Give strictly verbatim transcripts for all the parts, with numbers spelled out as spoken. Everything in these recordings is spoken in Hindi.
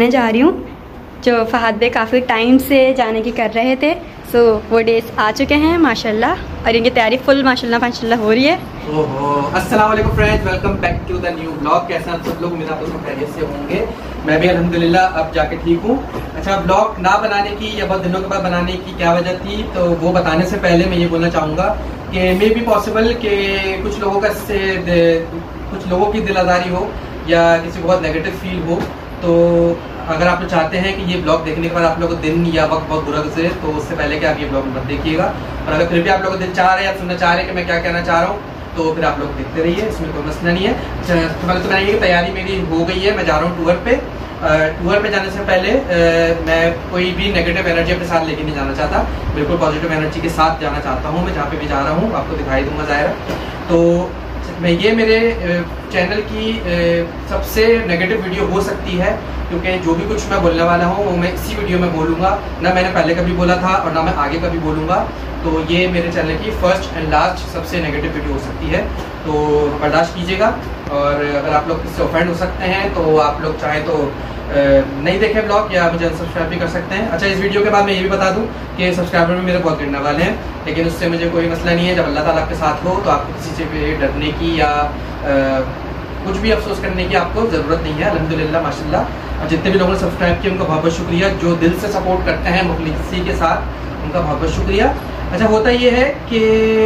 घूमने जा रही हूँ, जो फहद भाई काफ़ी टाइम से जाने की कर रहे थे। सो वो डेज आ चुके हैं माशाल्लाह, और इनकी तैयारी फुल माशाल्लाह माशाल्लाह हो रही है। ओहो, अस्सलाम वालेकुम friends, welcome back to the new blog. कैसे हैं सब लोग? उम्मीद आप लोग खैरियत से होंगे। मैं भी अल्हम्दुलिल्लाह अब जाके ठीक हूँ। अच्छा, ब्लॉग ना बनाने की या बहुत दिनों के बाद बनाने की क्या वजह थी, तो वो बताने से पहले मैं ये बोलना चाहूँगा कि मे बी पॉसिबल कि कुछ लोगों का इससे कुछ लोगों की दिल आज़ारी हो या किसी को बहुत नेगेटिव फील हो। तो अगर आप लोग चाहते हैं कि ये ब्लॉग देखने के बाद आप लोगों को दिन या वक्त बहुत बुरा गुजरे, तो उससे पहले कि आप ये ब्लॉग मत देखिएगा। और अगर फिर भी आप लोगों को दिल चाह रहे हैं, आप सुनना चाह रहे हैं कि मैं क्या कहना चाह रहा हूँ, तो फिर आप लोग देखते रहिए, इसमें कोई मसला नहीं है। तो मैंने तो मैंने ये तैयारी मेरी हो गई है, मैं जा रहा हूँ टूर पे। टूर पे जाने से पहले आ, मैं कोई भी नेगेटिव एनर्जी अपने साथ लेके नहीं जाना चाहता, बिल्कुल पॉजिटिव एनर्जी के साथ जाना चाहता हूँ। मैं जहाँ पे भी जा रहा हूँ आपको दिखाई दूंगा ज़ाहिर। तो मैं ये मेरे चैनल की सबसे नेगेटिव वीडियो हो सकती है, क्योंकि जो भी कुछ मैं बोलने वाला हूँ वो मैं इसी वीडियो में बोलूँगा, ना मैंने पहले कभी बोला था और ना मैं आगे कभी बोलूँगा। तो ये मेरे चैनल की फर्स्ट एंड लास्ट सबसे नेगेटिव वीडियो हो सकती है, तो बर्दाश्त कीजिएगा। और अगर आप लोग इससे ऑफेंड हो सकते हैं तो आप लोग चाहें तो नहीं देखें ब्लॉग, या मुझे अनसब्सक्राइब भी कर सकते हैं। अच्छा, इस वीडियो के बाद मैं ये भी बता दूं कि सब्सक्राइबर में मेरे बहुत गिरने वाले हैं, लेकिन उससे मुझे कोई मसला नहीं है। जब अल्लाह ताला आपके साथ हो तो आपको किसी से भी डरने की या आ, कुछ भी अफसोस करने की आपको ज़रूरत नहीं है। अल्हम्दुलिल्लाह माशाल्लाह। और जितने भी लोगों ने सब्सक्राइब किया उनका बहुत बहुत शुक्रिया, जो दिल से सपोर्ट करते हैं मुखलिसी के साथ, उनका बहुत बहुत शुक्रिया। अच्छा, होता ये है कि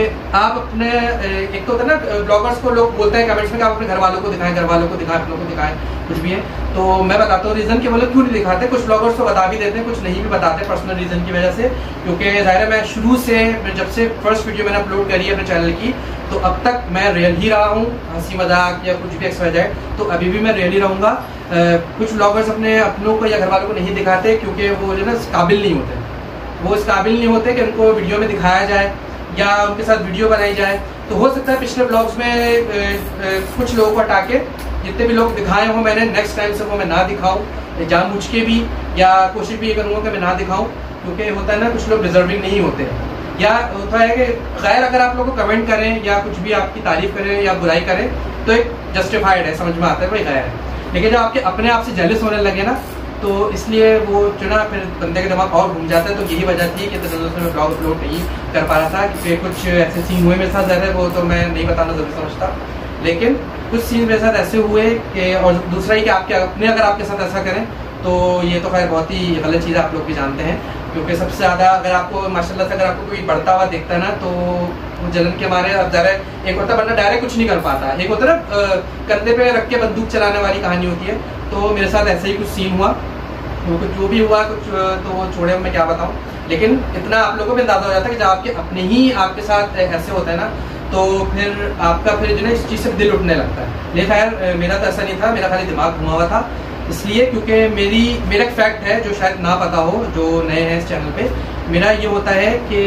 आप अपने एक तो होता है ना ब्लॉगर्स को लोग बोलते हैं कमेंट्स में कि आप अपने घर वालों को दिखाएं, घर वालों को दिखाएं, अपनों को दिखाएं, कुछ भी है। तो मैं बताता हूँ रीज़न कि वो लोग क्यों नहीं दिखाते। कुछ ब्लॉगर्स तो बता भी देते हैं, कुछ नहीं भी बताते पर्सनल रीज़न की वजह से, क्योंकि ज़ाहिर है मैं शुरू से जब से फर्स्ट वीडियो मैंने अपलोड करी है अपने चैनल की, तो अब तक मैं रियल ही रहा हूँ, हंसी मजाक या कुछ भी एक्स वाई जेड, तो अभी भी मैं रियल ही रहूँगा। कुछ ब्लॉगर्स अपने अपनों को या घर वालों को नहीं दिखाते, क्योंकि वो जो ना काबिल नहीं होते, वो इस काबिल नहीं होते कि उनको वीडियो में दिखाया जाए या उनके साथ वीडियो बनाई जाए। तो हो सकता है पिछले ब्लॉग्स में ए, ए, कुछ लोगों को हटा के जितने भी लोग दिखाए हों, मैंने नेक्स्ट टाइम से वो मैं ना दिखाऊं, जानबूझ के भी, या कोशिश भी ये करूँगा कि मैं ना दिखाऊं, क्योंकि होता है ना कुछ लोग डिजर्विंग नहीं होते। या होता है कि खैर अगर आप लोग को कमेंट करें या कुछ भी आपकी तारीफ करें या बुराई करें तो एक जस्टिफाइड है, समझ में आता है, कोई खैर है। लेकिन जब आपके अपने आप से जेलस होने लगे ना, तो इसलिए वो जो ना फिर बंदे का दिमाग और घूम जाता है। तो यही वजह थी कि तो मैं ब्लॉग अपलोड नहीं कर पा रहा था, क्योंकि कुछ ऐसे सीन हुए मेरे साथ, ज़्यादा वो तो मैं नहीं बताना ज़रूरी समझता, लेकिन कुछ सीन मेरे साथ ऐसे हुए कि, और दूसरा ही कि आपके अपने अगर आपके साथ ऐसा करें तो ये तो खैर बहुत ही गलत चीज़ आप लोग भी जानते हैं। क्योंकि सबसे ज़्यादा अगर आपको माशाल्लाह से अगर आपको कोई बढ़ता हुआ दिखता है ना, तो वो जलन के मारे अब ज़रा एक होता बंदा डायरेक्ट कुछ नहीं कर पाता, एक होता ना कंधे पे रख के बंदूक चलाने वाली कहानी होती है। तो मेरे साथ ऐसे ही कुछ सीन हुआ, तो कुछ जो भी हुआ कुछ तो वो छोड़े, मैं क्या बताऊँ। लेकिन इतना आप लोगों को भी अंदाजा हो जाता है कि जब आपके अपने ही आपके साथ ऐसे होता है ना, तो फिर आपका फिर जो है इस चीज़ से दिल उठने लगता है। लेकिन खैर मेरा तो ऐसा नहीं था, मेरा खाली दिमाग घुमा हुआ था, इसलिए क्योंकि मेरी मेरा एक फैक्ट है जो शायद ना पता हो जो नए हैं इस चैनल पे। मेरा ये होता है कि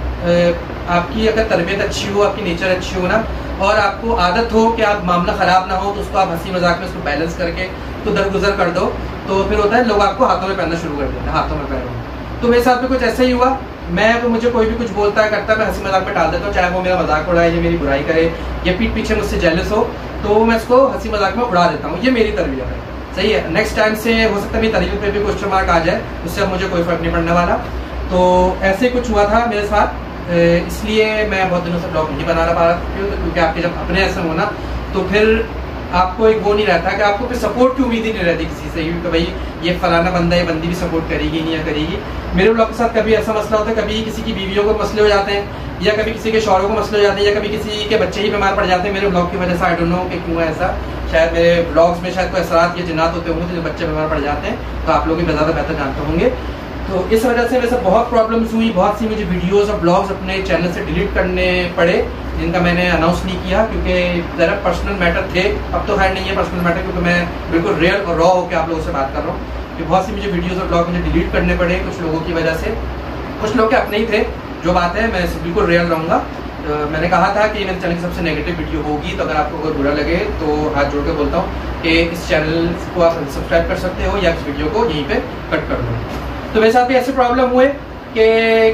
आपकी अगर तरबियत अच्छी हो, आपकी नेचर अच्छी हो ना, और आपको आदत हो कि आप मामला ख़राब ना हो, तो उसको आप हंसी मजाक में उसको बैलेंस करके तो दरगुजर कर दो, तो फिर होता है लोग आपको हाथों में पहनना शुरू कर देते हैं, हाथों में पहनो। तो मेरे साथ में कुछ ऐसा ही हुआ। मैं तो मुझे कोई भी कुछ बोलता है करता है, मैं हंसी मजाक में टाल देता हूँ, चाहे वो मेरा मजाक उड़ाए या मेरी बुराई करे या पीठ पीछे मुझसे जेलस हो, तो मैं इसको हंसी मजाक में उड़ा देता हूँ। ये मेरी तरबियत है, सही है। नेक्स्ट टाइम से हो सकता है मेरी तरबियत पे भी क्वेश्चन मार्क आ जाए, उससे अब मुझे कोई फर्क नहीं पड़ने वाला। तो ऐसे कुछ हुआ था मेरे साथ, इसलिए मैं बहुत दिनों से ब्लॉग नहीं बना पा रहा था, क्योंकि आपके जब अपने ऐसे हो ना, तो फिर आपको एक वो नहीं रहता कि आपको फिर सपोर्ट की उम्मीद ही नहीं रहती किसी से, कि भाई ये फलाना बंदा ये बंदी भी सपोर्ट करेगी नहीं या करेगी। मेरे ब्लॉग के साथ कभी ऐसा मसला होता है, कभी किसी की बीवियों को मसले हो जाते हैं, या कभी किसी के शौहरों को मसले हो जाते हैं, या कभी किसी के बच्चे ही बीमार पड़ जाते हैं मेरे ब्लॉग की वजह से। आई डोंट नो कि क्यों है ऐसा, शायद मेरे ब्लॉग्स में शायद कोई असरात या जिन्नात होते होंगे जो बच्चे बीमार पड़ जाते हैं, तो आप लोग भी ज़्यादा बेहतर जानते होंगे। तो इस वजह से मेरे साथ बहुत प्रॉब्लम्स हुई, बहुत सी मुझे वीडियोस और ब्लॉग्स अपने चैनल से डिलीट करने पड़े, जिनका मैंने अनाउंस नहीं किया, क्योंकि ज़रा पर्सनल मैटर थे। अब तो खैर नहीं है पर्सनल मैटर, क्योंकि मैं बिल्कुल रियल और रॉ होकर आप लोगों से बात कर रहा हूँ। कि बहुत सी मुझे वीडियोस और ब्लॉग मुझे डिलीट करने पड़े कुछ लोगों की वजह से, कुछ लोग के अपने ही थे। जो बात है मैं बिल्कुल रियल रहूँगा। तो मैंने कहा था कि मेरे चैनल की सबसे नेगेटिव वीडियो होगी, तो अगर आपको अगर बुरा लगे तो हाथ जोड़ के बोलता हूँ कि इस चैनल को आप सब्सक्राइब कर सकते हो या इस वीडियो को यहीं पे कट कर दो। तो मेरे साथ भी ऐसे प्रॉब्लम हुए कि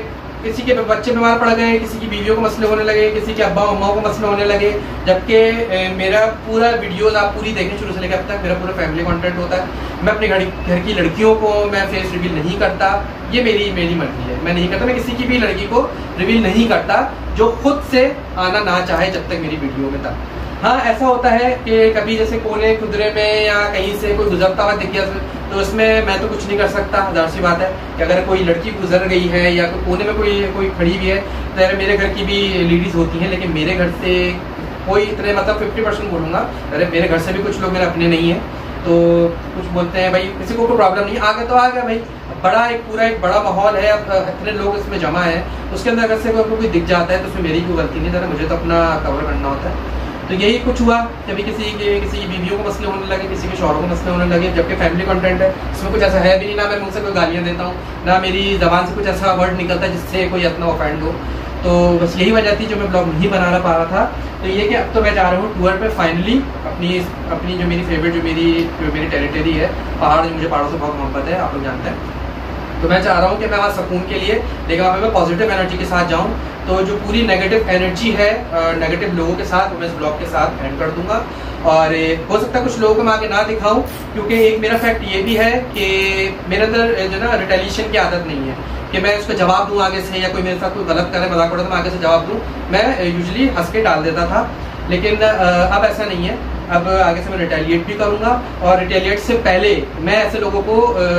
किसी के बच्चे बीमार पड़ गए, किसी की बीवियों को मसले होने लगे, किसी के अब्बा अम्माओं को मसले होने लगे, जबकि मेरा पूरा वीडियोस आप पूरी देखें शुरू से लेकर अब तक मेरा पूरा फैमिली कंटेंट होता है। मैं अपने घर घर की लड़कियों को मैं फेस रिवील नहीं करता, ये मेरी मेरी मर्जी है, मैं नहीं करता। मैं किसी की भी लड़की को रिवील नहीं करता जो खुद से आना ना चाहे जब तक मेरी वीडियो में था। हाँ, ऐसा होता है कि कभी जैसे कोने खुदरे में या कहीं से कोई गुजरता हुआ दिख गया तो उसमें मैं तो कुछ नहीं कर सकता। हजार सी बात है कि अगर कोई लड़की गुजर गई है या कोई कोने में कोई कोई खड़ी हुई है तो मेरे घर की भी लेडीज होती हैं, लेकिन मेरे घर से कोई इतने मतलब फिफ्टी परसेंट बोलूँगा, अरे मेरे घर से भी कुछ लोग मेरे अपने नहीं है, तो कुछ बोलते हैं भाई किसी को कोई प्रॉब्लम नहीं, आ गया तो आ गया भाई। बड़ा एक पूरा एक बड़ा माहौल है, अब इतने लोग इसमें जमा है, उसके अंदर अगर से कोई कोई दिख जाता है तो उसमें मेरी कोई गलती नहीं है, मुझे तो अपना कवर करना होता है। तो यही कुछ हुआ, कभी किसी के किसी की बीवियों को मसले होने लगे, किसी के शौहरों को मसले होने लगे, जबकि फैमिली कंटेंट है, इसमें कुछ ऐसा है भी नहीं, ना मैं मुझसे कोई गालियाँ देता हूँ, ना मेरी ज़बान से कुछ ऐसा वर्ड निकलता है जिससे कोई अपना ऑफेंड हो। तो बस यही वजह थी जो मैं ब्लॉग नहीं बना पा रहा था। तो ये कि अब तो मैं जा रहा हूँ टूर पे फाइनली, अपनी अपनी जो मेरी फेवरेट जो मेरी जो मेरी टेरिटरी है, पहाड़, जो मुझे पहाड़ों से बहुत मोहब्बत है, आप लोग जानते हैं। तो मैं चाह रहा हूँ कि मैं वहाँ सुकून के लिए, लेकिन वहाँ पे मैं पॉजिटिव एनर्जी के साथ जाऊँ। तो जो पूरी नेगेटिव एनर्जी है नेगेटिव लोगों के साथ, वो मैं इस ब्लॉग के साथ एंड कर दूंगा। और हो सकता है कुछ लोगों को मैं आगे ना दिखाऊं, क्योंकि एक मेरा फैक्ट ये भी है कि मेरे अंदर जो ना रिटेलिएशन की आदत नहीं है कि मैं उसको जवाब दूं आगे से, या कोई मेरे साथ कोई गलत करे, मजाक उड़ाए तो मैं आगे से जवाब दूं। मैं यूजुअली हंस के डाल देता था, लेकिन अब ऐसा नहीं है। अब आगे से मैं रिटेलिएट भी करूंगा, और रिटेलिएट से पहले मैं ऐसे लोगों को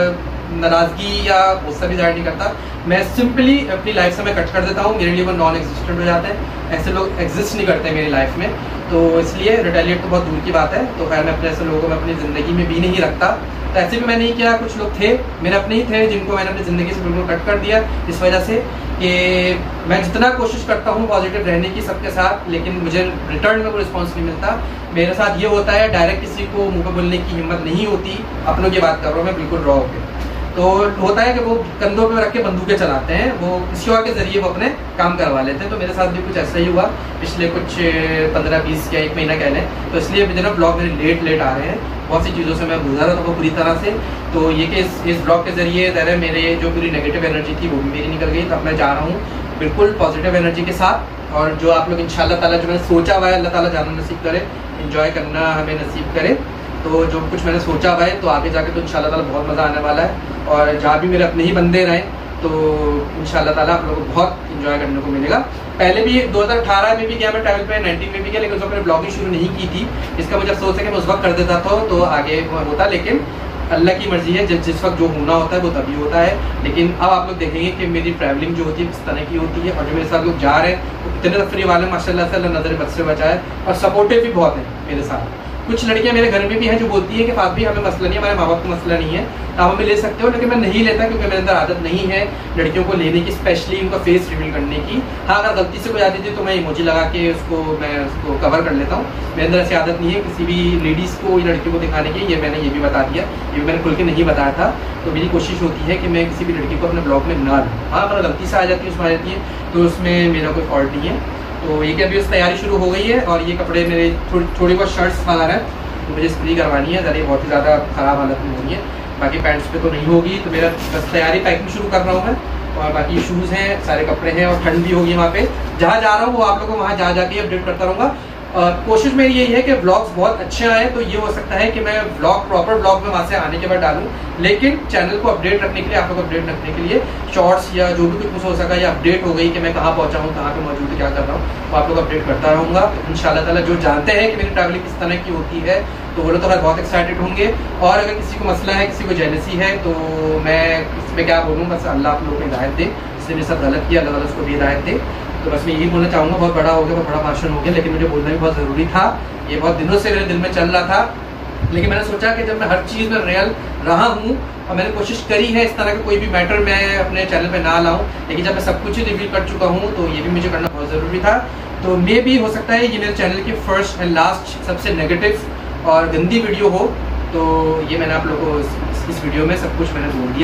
नाराजगी या गुस्सा भी जाहिर नहीं करता, मैं सिंपली अपनी लाइफ से मैं कट कर देता हूँ, मेरे लिए वो नॉन एग्जिस्टेंट हो जाते हैं, ऐसे लोग एग्जिस्ट नहीं करते मेरी लाइफ में। तो इसलिए रिटेलिएट तो बहुत दूर की बात है। तो खैर मैं अपने ऐसे लोगों को मैं अपनी ज़िंदगी में भी नहीं रखता। तो ऐसे भी मैं नहीं किया, कुछ लोग थे मेरे अपने ही थे जिनको मैंने अपनी ज़िंदगी से बिल्कुल कट कर दिया, इस वजह से कि मैं जितना कोशिश करता हूँ पॉजिटिव रहने की सबके साथ, लेकिन मुझे रिटर्न में कोई रिस्पॉन्स नहीं मिलता। मेरे साथ ये होता है, डायरेक्ट किसी को मुँह पर बोलने की हिम्मत नहीं होती, अपनों की बात कर रहा हूँ मैं बिल्कुल रॉ होकर। तो होता है कि वो कंधों पे रख के बंदूकें चलाते हैं, वो किसी और के जरिए वो अपने काम करवा लेते हैं। तो मेरे साथ भी कुछ ऐसा ही हुआ पिछले कुछ पंद्रह बीस या एक महीना कह लें। तो इसलिए मुझे ना ब्लॉग मेरे लेट लेट आ रहे हैं, बहुत सी चीज़ों से मैं गुजर रहा था वो पूरी तरह से। तो ये कि इस, इस ब्लॉग के जरिए ज़रा मेरे जो पूरी नेगेटिव एनर्जी थी वो भी मेरी निकल गई। तब मैं जा रहा हूँ बिल्कुल पॉजिटिव एनर्जी के साथ, और जो आप लोग इंशाल्लाह ताला जो मैंने सोचा हुआ है अल्लाह ताला जाना नसीब करे, इंजॉय करना हमें नसीब करे। तो जो कुछ मैंने सोचा हुआ है तो आगे जाके तो इंशाल्लाह ताला बहुत मज़ा आने वाला है, और जहाँ भी मेरे अपने ही बंदे रहें तो इंशाल्लाह ताला आप लोगों को बहुत इंजॉय करने को मिलेगा। पहले भी दो हज़ार अठारह में भी गया मैं ट्रैवल पे, नाइनटीन में भी गया, लेकिन उस वक्त मैंने ब्लॉगिंग शुरू नहीं की थी। इसका मुझे अफसोस है कि मैं उस वक्त कर देता था तो आगे होता, लेकिन अल्लाह की मर्जी है, जिस वक्त जो होना होता है वो तभी होता है। लेकिन अब आप लोग देखेंगे कि मेरी ट्रैवलिंग जो होती है किस तरह की होती है, और जो मेरे साथ लोग जा रहे हैं वो कितने तफरी वाले माशाल्लाह से, अल्लाह नजर बद से बचाए, और सपोर्टिव भी बहुत है मेरे साथ। कुछ लड़कियां मेरे घर में भी हैं जो बोलती है कि फात भी हमें मसला नहीं है, हमारे माँ बाप को मसला नहीं है, आप हमें ले सकते हो, लेकिन मैं नहीं लेता क्योंकि मेरे अंदर आदत नहीं है लड़कियों को लेने की, स्पेशली उनका फेस रिवील करने की। हाँ, अगर गलती से कोई आती थी तो मैं इमोजी लगा के उसको मैं उसको कवर कर लेता हूँ। मेरे अंदर ऐसी आदत नहीं है किसी भी लेडीज़ को या लड़कियों को दिखाने की, ये मैंने ये भी बता दिया, ये भी मैंने खुल के नहीं बताया था। तो मेरी कोशिश होती है कि मैं किसी भी लड़की को अपने ब्लॉग में ना लूँ। हाँ, अगर गलती से आ जाती है उसमें आ जाती है तो उसमें मेरा कोई फॉल्ट नहीं है। तो ये कि अभी उस तैयारी शुरू हो गई है, और ये कपड़े मेरे थोड़ी थोड़ी बहुत शर्ट्स वगैरह हैं तो मुझे स्प्री करवानी है, ज़रा बहुत ही ज़्यादा ख़राब हालत में होनी है, बाकी पैंट्स पे तो नहीं होगी। तो मेरा बस तैयारी पैकिंग शुरू कर रहा हूँ मैं, और बाकी शूज़ हैं, सारे कपड़े हैं, और ठंड भी होगी वहाँ पे जहाँ जा रहा हूँ, वो आप लोगों को वहाँ जा जाके अपडेट करता रहूँगा। कोशिश मेरी यही है कि व्लॉग्स बहुत अच्छे आए, तो ये हो सकता है कि मैं व्लॉग प्रॉपर व्लॉग में वहाँ से आने के बाद डालूं, लेकिन चैनल को अपडेट रखने के लिए, आप लोग अपडेट रखने के लिए शॉर्ट्स या जो भी कुछ हो सका, या अपडेट हो गई कि मैं कहाँ पहुँचा हूँ, कहाँ पे मौजूद है, क्या कर रहा हूँ, तो आप लोग अपडेट करता रहूँगा इंशाल्लाह ताला। जो जानते हैं कि मेरी ट्रैवलिंग किस तरह की होती है तो वो लोग तो बहुत एक्साइटेड होंगे, और अगर किसी को मसला है, किसी को जेलसी है, तो मैं इसमें क्या बोलूँ, बस अल्लाह आप लोगों को हिदायत दे, जिसने मेरे साथ गलत किया अल्लाह ताला उसको भी हिदायत दे। तो बस मैं यही बोलना चाहूँगा, बहुत बड़ा हो गया, बहुत बड़ा भाषण हो गया, लेकिन मुझे बोलना भी बहुत ज़रूरी था, ये बहुत दिनों से मेरे दिल में चल रहा था। लेकिन मैंने सोचा कि जब मैं हर चीज़ में रियल रहा हूँ, और मैंने कोशिश करी है इस तरह का कोई भी मैटर मैं अपने चैनल पे ना लाऊं, लेकिन जब मैं सब कुछ ही रिवील कर चुका हूँ तो ये भी मुझे करना बहुत ज़रूरी था। तो मे भी हो सकता है ये मेरे चैनल की फर्स्ट एंड लास्ट सबसे नेगेटिव और गंदी वीडियो हो, तो ये मैंने आप लोगों को इस, इस वीडियो में सब कुछ मैंने बोल दिया है।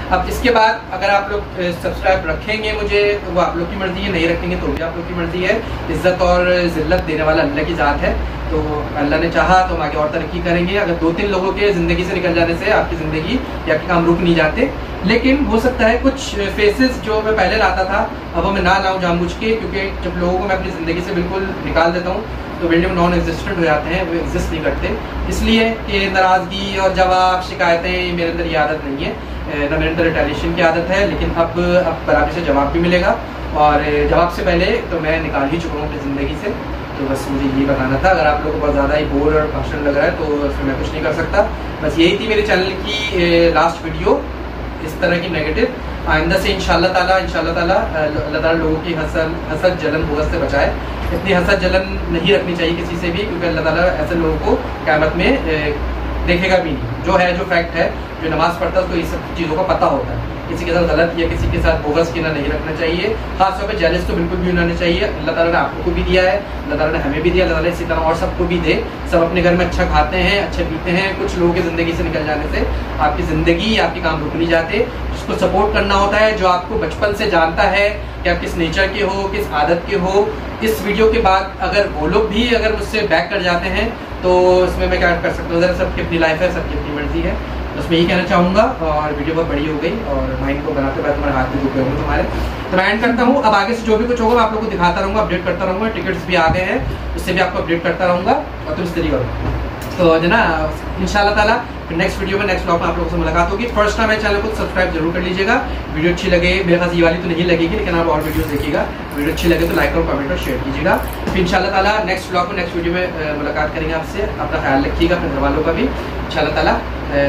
अब इसके बाद अगर आप लोग सब्सक्राइब रखेंगे मुझे तो वो आप लोग की मर्जी है, नहीं रखेंगे तो भी आप लोग की मर्जी है। इज्जत और जिल्लत देने वाला अल्लाह की ज़ात है, तो अल्लाह ने चाहा तो हम आगे और तरक्की करेंगे। अगर दो तीन लोगों के ज़िंदगी से निकल जाने से आपकी ज़िंदगी या आपके काम रुक नहीं जाते, लेकिन हो सकता है कुछ फेसेस जो मैं पहले लाता था अब वो मैं ना लाऊं जानबूझ के, क्योंकि जब लोगों को मैं अपनी ज़िंदगी से बिल्कुल निकाल देता हूँ तो वीडियो में नॉन एग्जिस्टेंट हो जाते हैं, वो एग्जिस्ट नहीं करते। इसलिए कि नाराज़गी और जवाब शिकायतें मेरे अंदर ये आदत नहीं है, ना मेरे अंदर रिटेलिएशन की आदत है। लेकिन अब अब बराबर से जवाब भी मिलेगा, और जवाब से पहले तो मैं निकाल ही चुका हूँ अपनी ज़िंदगी से। तो बस मुझे ये बताना था। अगर आप लोगों को बहुत ज़्यादा ही बोर और भाषण लग रहा है तो उसमें मैं कुछ नहीं कर सकता। बस यही थी मेरे चैनल की लास्ट वीडियो, इस तरह की नेगेटिव। आइंदा से इंशाल्लाह ताला इंशाल्लाह ताला अल्लाह ताला लोगों की हसद हसद जलन बुग़्ज़ से बचाए। इतनी हसद जलन नहीं रखनी चाहिए किसी से भी, क्योंकि अल्लाह ताला ऐसे लोगों को क़यामत में देखेगा भी नहीं। जो है जो फैक्ट है, जो नमाज़ पढ़ता है उसको ये सब चीज़ों का पता होता है। किसी के साथ गलत या किसी के साथ बोगस किना नहीं रखना चाहिए, खासतौर पे जेलस तो बिल्कुल भी होना चाहिए। अल्लाह ताला ने आपको भी दिया है, अल्लाह ताला ने हमें भी दिया, अल्लाह ताला इसी तरह और सबको भी दे। सब अपने घर में अच्छा खाते हैं, अच्छे पीते हैं। कुछ लोगों की ज़िंदगी से निकल जाने से आपकी ज़िंदगी या आपके काम रुक नहीं जाते। जिसको सपोर्ट करना होता है, जो आपको बचपन से जानता है कि आप किस नेचर के हो, किस आदत के हो, इस वीडियो के बाद अगर वो लोग भी अगर मुझसे बैक कर जाते हैं तो इसमें मैं क्या कर सकता हूँ। ज़रा सबकी अपनी लाइफ है, सबकी अपनी मर्जी है, बस मैं यही कहना चाहूँगा। और वीडियो बहुत बड़ी हो गई और माइंड को बनाते बाद तुम्हारे हाथ में दुखे होंगे तुम्हारे, तो मैं एंड करता हूँ। अब आगे से जो भी कुछ होगा मैं आप लोग को दिखाता रहूँगा, अपडेट करता रहूँगा। टिकट्स भी आ गए हैं, उससे भी आपको अपडेट करता रहूँगा और तुम इस तरीके करो। तो जो ना इंशाल्लाह ताला फिर नेक्स्ट वीडियो में नेक्स्ट ब्लॉग में आप लोगों से मुलाकात होगी। फर्स्ट टाइम मेरे चैनल को सब्सक्राइब जरूर कर लीजिएगा। वीडियो अच्छी लगे, मेरे पास ये वाली तो नहीं लगेगी, लेकिन आप और वीडियोस देखिएगा। वीडियो अच्छी लगे तो लाइक और कमेंट और शेयर कीजिएगा। फिर इंशाल्लाह ताला नेक्स्ट ब्लॉग में नेक्स्ट वीडियो में मुलाकात करेंगे आपसे। अपना ख्याल रखिएगा, अपने घर वालों का भी। इंशाल्लाह ताला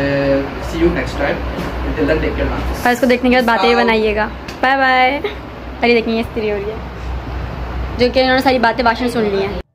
see you next time. Till then take care. और इसको देखने के बाद बातें बनाइएगा। Bye bye. अरे देखिए स्त्री हो रही है, जो कि उन्होंने सारी बातें भाषण सुन ली हैं।